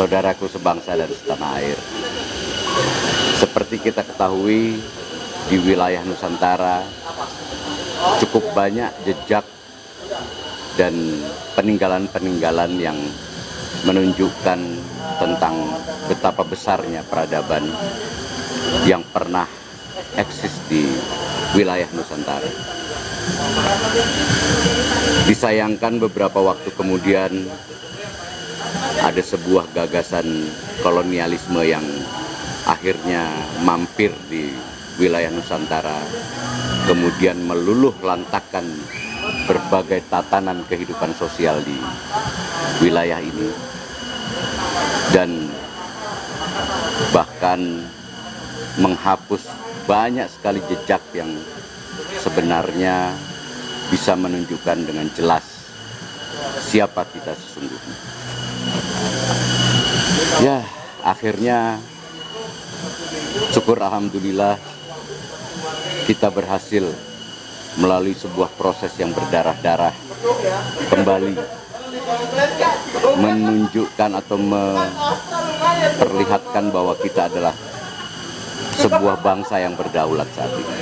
saudaraku sebangsa dan setanah air. Seperti kita ketahui, di wilayah Nusantara cukup banyak jejak dan peninggalan-peninggalan yang menunjukkan tentang betapa besarnya peradaban yang pernah eksis di wilayah Nusantara. Disayangkan beberapa waktu kemudian ada sebuah gagasan kolonialisme yang akhirnya mampir di wilayah Nusantara, kemudian meluluh lantakkan berbagai tatanan kehidupan sosial di wilayah ini, dan bahkan menghapus banyak sekali jejak yang sebenarnya bisa menunjukkan dengan jelas siapa kita sesungguhnya. Ya, akhirnya syukur alhamdulillah kita berhasil melalui sebuah proses yang berdarah-darah kembali menunjukkan atau memperlihatkan bahwa kita adalah sebuah bangsa yang berdaulat saat ini.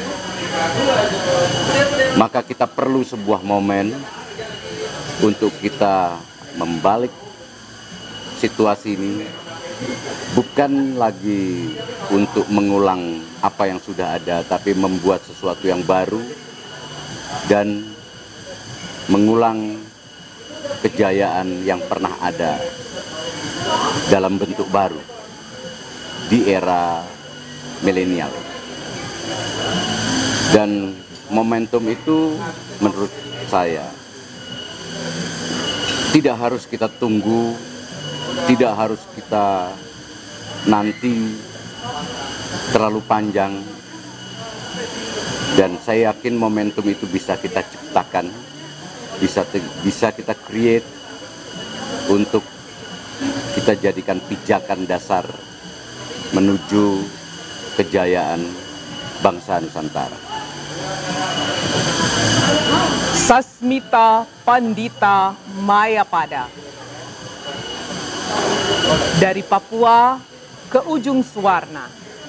Maka kita perlu sebuah momen untuk kita membalik situasi ini, bukan lagi untuk mengulang apa yang sudah ada, tapi membuat sesuatu yang baru dan mengulang kejayaan yang pernah ada dalam bentuk baru di era milenial. Dan momentum itu menurut saya tidak harus kita tunggu, tidak harus kita nanti terlalu panjang, dan saya yakin momentum itu bisa kita ciptakan, bisa kita create untuk kita jadikan pijakan dasar menuju kejayaan bangsa Nusantara. Sasmita Pandita Mayapada, dari Papua ke ujung Suwarna,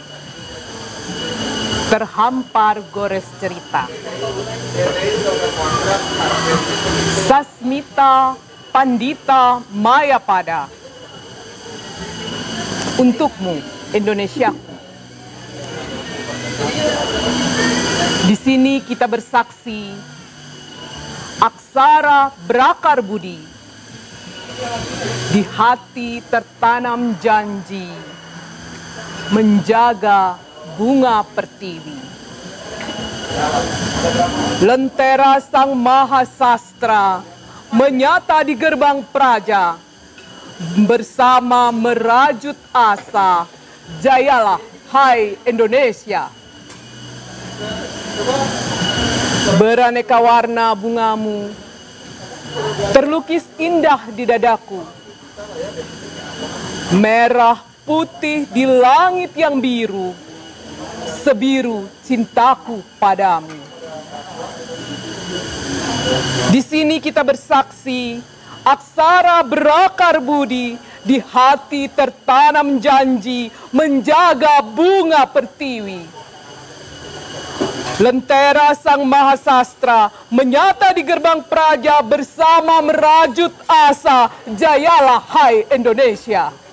terhampar gores cerita. Sasmita Pandita Mayapada, untukmu Indonesiaku. Di sini kita bersaksi, aksara berakar budi, di hati tertanam janji, menjaga bunga pertiwi. Lentera Sang Mahasastra menyata di gerbang praja, bersama merajut asa, jayalah hai Indonesia. Beraneka warna bungamu terlukis indah di dadaku, merah putih di langit yang biru, sebiru cintaku padamu. Di sini kita bersaksi, aksara berakar budi, di hati tertanam janji, menjaga bunga pertiwi. Lentera Sang Mahasastra menyata di gerbang praja, bersama merajut asa, jayalah hai Indonesia.